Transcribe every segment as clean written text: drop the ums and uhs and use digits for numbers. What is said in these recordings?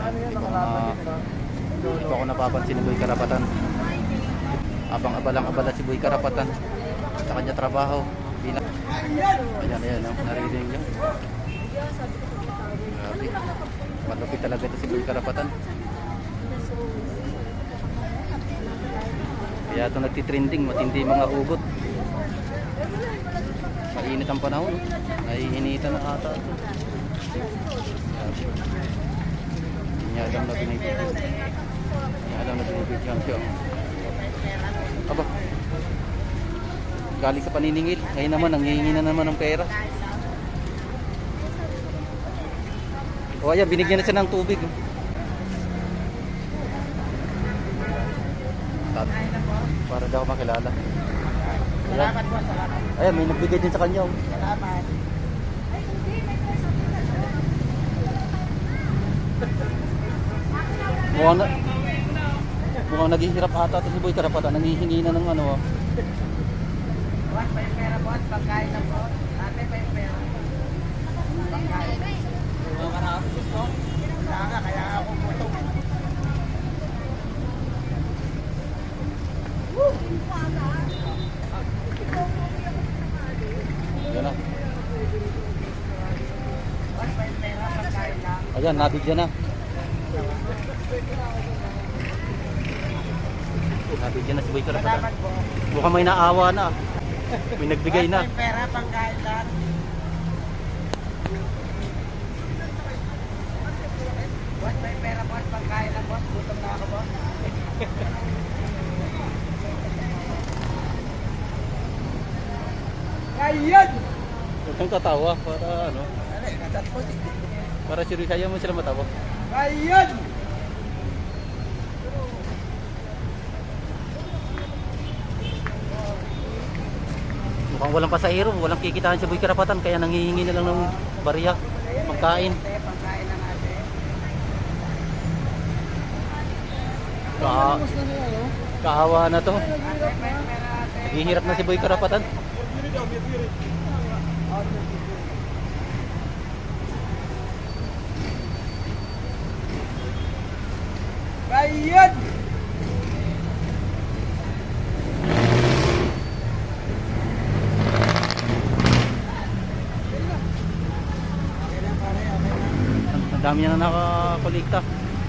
Ito ako napapansin ni Boy Karapatan. Abang abalang-abala si Boy Karapatan sa kanya trabaho. Ayan, narinig niyo. Grabe. Malupit talaga ito si Boy Karapatan. Kaya ito nagtitrending, matindi mga ugot. Mainit ang panahon. Nahihinitan na ata ito. Hindi niya alam na binibigyan. Hindi niya alam na binibigyan siya. Aba, galing sa paniningil. Ngayon naman, nanghihingi na naman ng pera. O ayan, binigyan na siya ng tubig. Para daw makilala. Salamat po, salamat. Ayan, may nagbigay din sa kanya. Salamat. Mukhang naghihirap ata ito si Boy Karapatan. Nangihingi na ng ano. Boss, may pera boss. Pagkain na po. Ate, may pera. Pagkain. Mga karapos gusto? Wala nga, kaya ako puto. Yan na. Boss, may pera. Pagkain lang. Ayan, nabigyan na. Nabigyan na si Boy Karapatan. Salamat po. Mukhang may naawa na. May nagbigay na. Boss, may pera. Pagkain lang. Boss, may pera boss. Pagkain lang boss. Gutom na ako boss. Ayun! Huwag kang tatawa para ano. Ano eh, natat po si. Para sirisaya mo sila matawa. Ayun! Mukhang walang pasahero, walang kikitaan si Boy Karapatan. Kaya nangihingi na lang ng bariya. Magkain. Pagkain na natin. Kaawa na to. Ate, may pera ate. Naghihirap na si Boy Karapatan. Ayun! Ang dami niya na nakakolekta.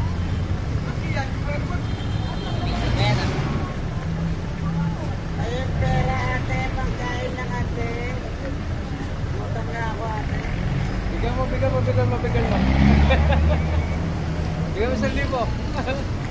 Ayun pera ate, pagkain lang ate. Gutom na ako ate. Bigyan mo. Bigyan mo 1,000. Bigyan mo 1,000.